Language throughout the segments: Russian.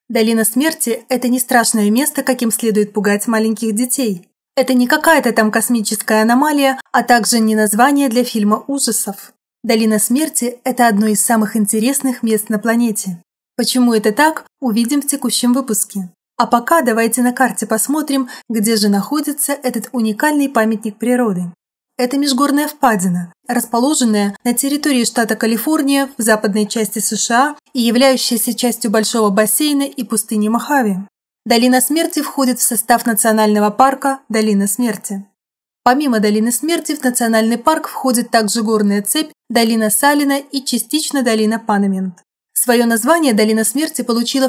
Долина смерти – это не страшное место, каким следует пугать маленьких детей. Это не какая-то там космическая аномалия, а также не название для фильма ужасов. Долина смерти – это одно из самых интересных мест на планете. Почему это так, увидим в текущем выпуске. А пока давайте на карте посмотрим, где же находится этот уникальный памятник природы. Это межгорная впадина, расположенная на территории штата Калифорния в западной части США и являющаяся частью большого бассейна и пустыни Мохаве. Долина смерти входит в состав национального парка Долина смерти. Помимо Долины смерти в национальный парк входит также горная цепь Долина Салина и частично Долина Панамент. Свое название Долина смерти получила в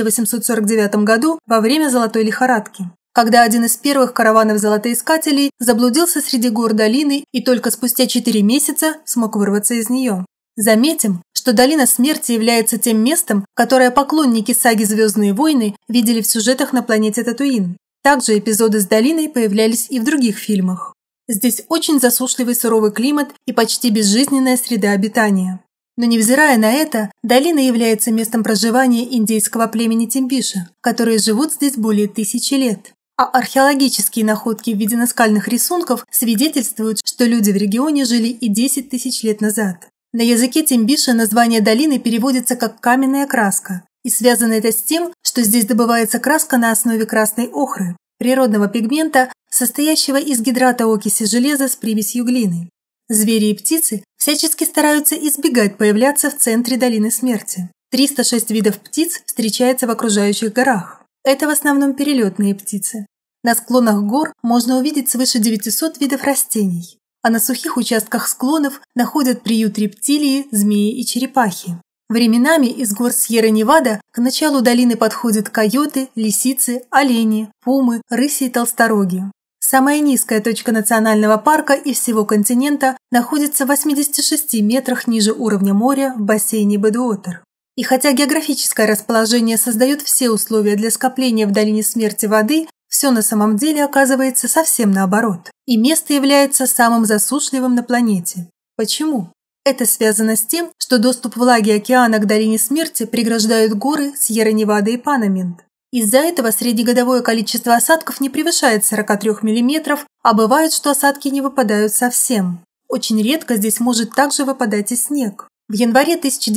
1849 году во время Золотой лихорадки, когда один из первых караванов золотоискателей заблудился среди гор долины и только спустя 4 месяца смог вырваться из нее. Заметим, что Долина смерти является тем местом, которое поклонники саги «Звездные войны» видели в сюжетах на планете Татуин. Также эпизоды с долиной появлялись и в других фильмах. Здесь очень засушливый суровый климат и почти безжизненная среда обитания. Но невзирая на это, долина является местом проживания индейского племени Тимбиша, которые живут здесь более 1000 лет. А археологические находки в виде наскальных рисунков свидетельствуют, что люди в регионе жили и 10 тысяч лет назад. На языке Тимбиша название долины переводится как «каменная краска», и связано это с тем, что здесь добывается краска на основе красной охры, природного пигмента, состоящего из гидрата окиси железа с примесью глины. Звери и птицы всячески стараются избегать появляться в центре Долины смерти. 306 видов птиц встречается в окружающих горах. Это в основном перелетные птицы. На склонах гор можно увидеть свыше 900 видов растений, а на сухих участках склонов находят приют рептилии, змеи и черепахи. Временами из гор Сьерра-Невада к началу долины подходят койоты, лисицы, олени, пумы, рыси и толстороги. Самая низкая точка национального парка и всего континента находится в 86 метрах ниже уровня моря в бассейне Бэдуотер. И хотя географическое расположение создает все условия для скопления в Долине смерти воды, все на самом деле оказывается совсем наоборот. И место является самым засушливым на планете. Почему? Это связано с тем, что доступ влаги океана к Долине смерти преграждают горы Сьерра-Невада и Панамент. Из-за этого среднегодовое количество осадков не превышает 43 мм, а бывает, что осадки не выпадают совсем. Очень редко здесь может также выпадать и снег. В январе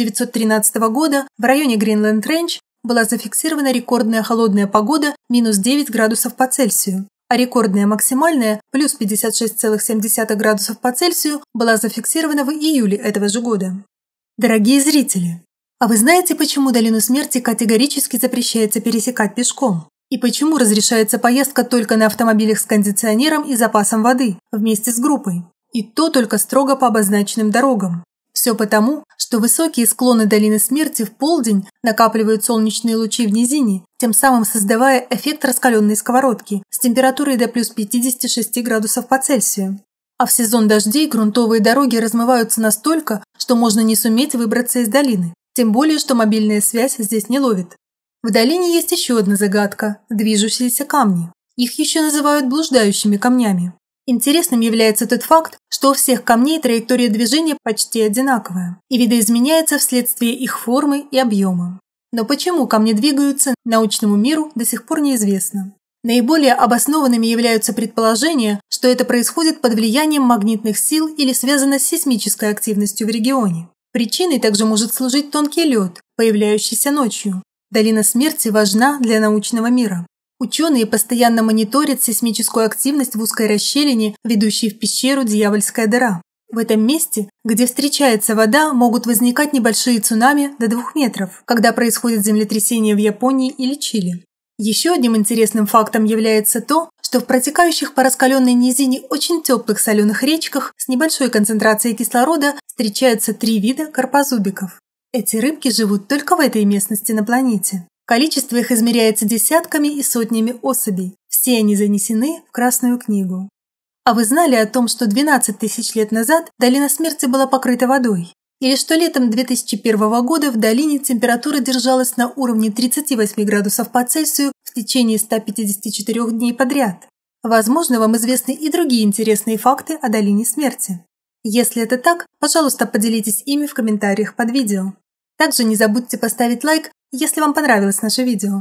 1913 года в районе Гринленд-Рейндж была зафиксирована рекордная холодная погода минус 9 градусов по Цельсию, а рекордная максимальная плюс 56,7 градусов по Цельсию была зафиксирована в июле этого же года. Дорогие зрители! А вы знаете, почему Долину смерти категорически запрещается пересекать пешком? И почему разрешается поездка только на автомобилях с кондиционером и запасом воды, вместе с группой? И то только строго по обозначенным дорогам. Все потому, что высокие склоны Долины смерти в полдень накапливают солнечные лучи в низине, тем самым создавая эффект раскаленной сковородки с температурой до плюс 56 градусов по Цельсию. А в сезон дождей грунтовые дороги размываются настолько, что можно не суметь выбраться из долины. Тем более, что мобильная связь здесь не ловит. В долине есть еще одна загадка – движущиеся камни. Их еще называют блуждающими камнями. Интересным является тот факт, что у всех камней траектория движения почти одинаковая и видоизменяется вследствие их формы и объема. Но почему камни двигаются, научному миру до сих пор неизвестно. Наиболее обоснованными являются предположения, что это происходит под влиянием магнитных сил или связано с сейсмической активностью в регионе. Причиной также может служить тонкий лед, появляющийся ночью. Долина смерти важна для научного мира. Ученые постоянно мониторят сейсмическую активность в узкой расщелине, ведущей в пещеру «Дьявольская дыра». В этом месте, где встречается вода, могут возникать небольшие цунами до 2 метров, когда происходит землетрясение в Японии или Чили. Еще одним интересным фактом является то, что в протекающих по раскаленной низине очень теплых соленых речках с небольшой концентрацией кислорода встречаются 3 вида карпозубиков. Эти рыбки живут только в этой местности на планете. Количество их измеряется десятками и сотнями особей. Все они занесены в Красную книгу. А вы знали о том, что 12 тысяч лет назад Долина смерти была покрыта водой? Или что летом 2001 года в долине температура держалась на уровне 38 градусов по Цельсию в течение 154 дней подряд? Возможно, вам известны и другие интересные факты о Долине смерти. Если это так, пожалуйста, поделитесь ими в комментариях под видео. Также не забудьте поставить лайк если вам понравилось наше видео.